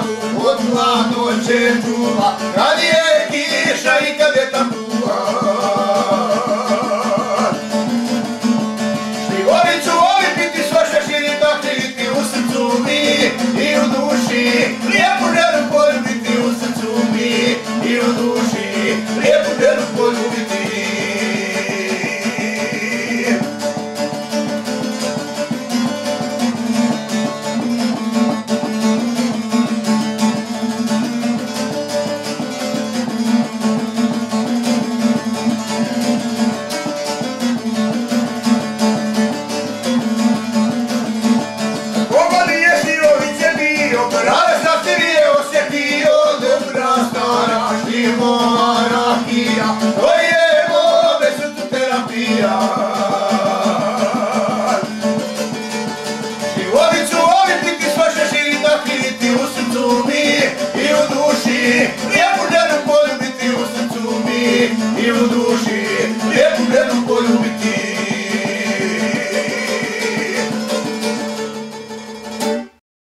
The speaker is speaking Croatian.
od hladnoće čuva, kad je kiša i kad je tampua. Šljivovicu voli piti svo šeširi, dohljiti u srcu mi i u duši, lijepu ženu poljubiti u srcu mi i u duši, lijepu ženu poljubiti. Koga nije Šljivovice bio, brale